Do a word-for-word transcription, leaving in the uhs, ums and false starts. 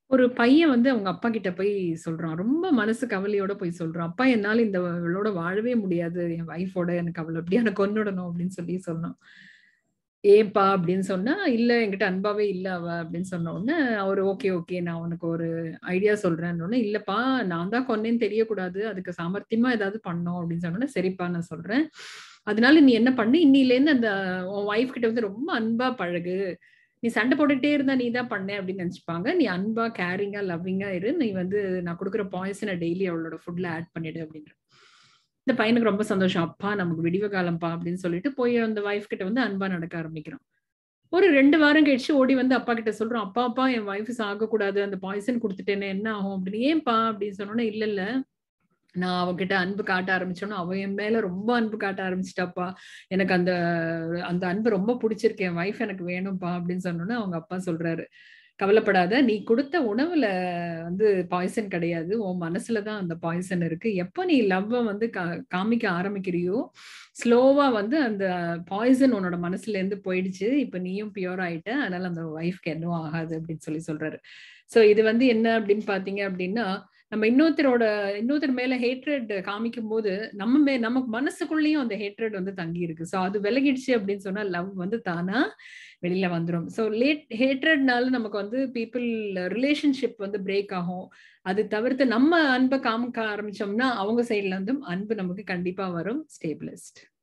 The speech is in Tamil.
ஒரு பையன் வந்து அவங்க அப்பா கிட்ட போய் சொல்றான். ரொம்ப மனசு கவலையோட போய் சொல்றான். "அப்பா என்னால இந்த இவளோட வாழவே முடியாது. என் வைஃபோட எனக்கு அவள எப்படியான கொன்னுடணும்" அப்படின்னு சொல்லி சொன்னான். "ஏன்பா?" அப்படின்னு சொன்னா, "இல்ல என்கிட்ட அன்பாவே இல்ல அவ" அப்படின்னு சொன்ன உடனே அவரு ஓகே, ஓகே நான் உனக்கு ஒரு ஐடியா சொல்றேன்னோனே, "இல்லப்பா நான் தான் கொன்னேன்னு தெரியக்கூடாது. அதுக்கு சாமர்த்தியமா ஏதாவது பண்ணணும்" அப்படின்னு சொன்னோனே, "சரிப்பா நான் சொல்றேன். அதனால நீ என்ன பண்ணு, இன்னிலேருந்து அந்த உன் வைஃப் கிட்ட வந்து ரொம்ப அன்பா பழகு. நீ சண்டை போட்டுட்டே இருந்தா நீ தான் பண்ண அப்படின்னு நினைச்சுப்பாங்க. நீ அன்பா, கேரிங்கா, லவ்விங்கா இரு. நீ வந்து நான் குடுக்குற பாய்சன டெய்லி அவளோட ஃபுட்ல ஆட் பண்ணிடு அப்படின்ற. இந்த பையனுக்கு ரொம்ப சந்தோஷம். அப்பா நமக்கு விடிவு காலம்ப்பா அப்படின்னு சொல்லிட்டு போய் அந்த வைஃப் கிட்ட வந்து அன்பா நடக்க ஆரம்பிக்கிறான். ஒரு ரெண்டு வாரம் கழிச்சு ஓடி வந்து அப்பா கிட்ட சொல்றான். "அப்பா, அப்பா என் வைஃப் சாகக்கூடாது. அந்த பாய்சன் குடுத்துட்டேனே என்ன ஆகும்?" அப்படின்னு. "ஏன்பா?" அப்படின்னு சொன்னோனே, "இல்ல, இல்ல. நான் அவகிட்ட அன்பு காட்ட ஆரம்பிச்சோனே, அவ என் மேல ரொம்ப அன்பு காட்ட ஆரம்பிச்சுட்டாப்பா. எனக்கு அந்த அந்த அன்பு ரொம்ப புடிச்சிருக்கு. என் வைஃப் எனக்கு வேணும்ப்பா" அப்படின்னு சொன்னோனே, அவங்க அப்பா சொல்றாரு, "கவலைப்படாத. நீ குடுத்த உணவுல வந்து பாய்சன் கிடையாது. உன் மனசுல தான் அந்த பாய்சன் இருக்கு. எப்ப நீ லவ்வ வந்து கா காமிக்க ஆரம்பிக்கிறியோ, ஸ்லோவா வந்து அந்த பாய்சன் உன்னோட மனசுல இருந்து போயிடுச்சு. இப்ப நீயும் பியூர் ஆயிட்ட. அதனால அந்த வைஃப்க்கு எதுவும் ஆகாது" அப்படின்னு சொல்லி சொல்றாரு. சோ இது வந்து என்ன அப்படின்னு பார்த்தீங்க அப்படின்னா, நம்ம இன்னொருத்தரோட இன்னொருத்தர் மேல ஹேட்ரட் காமிக்கும்போது, நம்ம மே நமக்கு மனசுக்குள்ளேயும் அந்த ஹேட்ரட் வந்து தங்கி இருக்கு. சோ அது விலகிடுச்சு அப்படின்னு சொன்னா, லவ் வந்து தானா வெளில வந்துரும். சோ லேட் ஹேட்ரட்னால நமக்கு வந்து பீப்பிள் ரிலேஷன்ஷிப் வந்து பிரேக் ஆகும். அது தவிர்த்து நம்ம அன்ப காமிக்க ஆரம்பிச்சோம்னா, அவங்க சைட்ல இருந்தும் அன்பு நமக்கு கண்டிப்பா வரும். Stay blessed.